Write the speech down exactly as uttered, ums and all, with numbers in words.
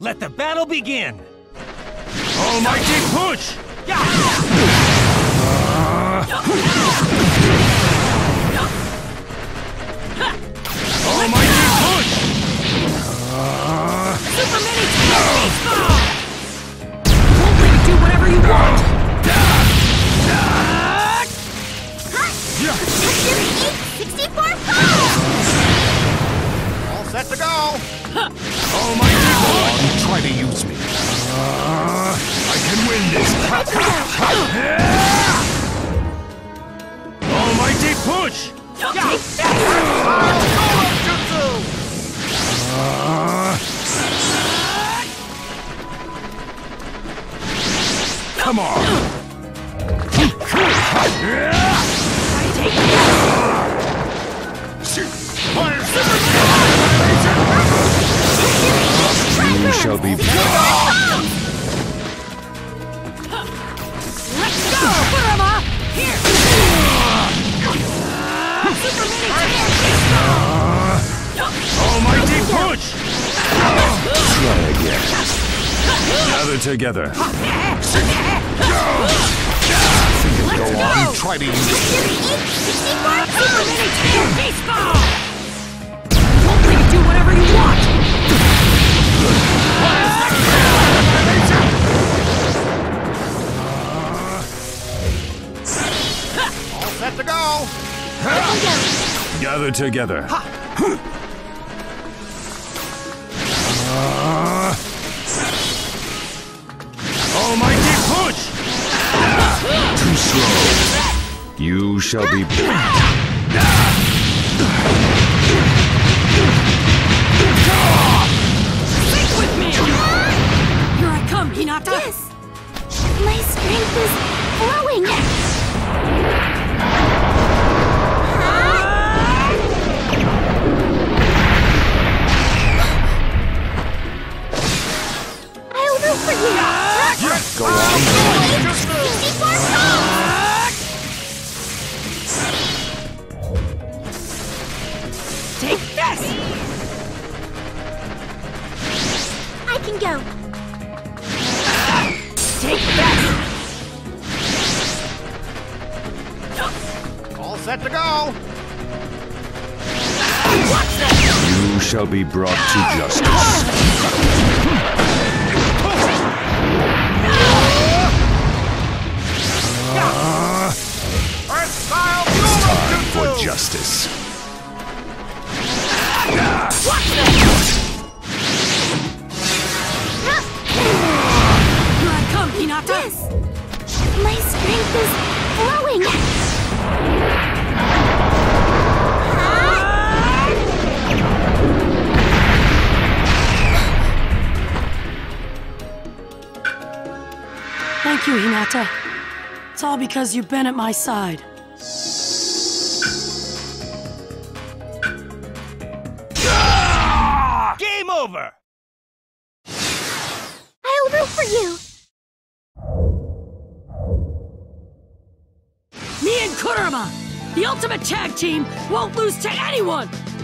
Let the battle begin! Almighty push! Yeah. Almighty push! Super mini baseball! Won't let you do whatever you want! sixty-four All set to go! Almighty push! Try to use me. Uh, I can win this! Almighty push! Uh, come on! You shall be Let's go, Kurama! Here! Super mini Almighty push! Try again. Gather together. Go on, try to use it. Super mini tail baseball! Won't let you do whatever you want! All set to go! Gather together. Uh, Almighty push! Too slow. You shall be. Stick with me! Here I come, Hinata! Yes! My strength is flowing! I'll root for you! Go on. sixty-four Take this! I can go! Take this! All set to go. What's this? You shall be brought to justice. It's time for justice. What's this? Here I come, Hinata! Yes! My strength is flowing! Thank you, Hinata. It's all because you've been at my side. Game over! I'll root for you! Me and Kurama, the ultimate tag team, won't lose to anyone!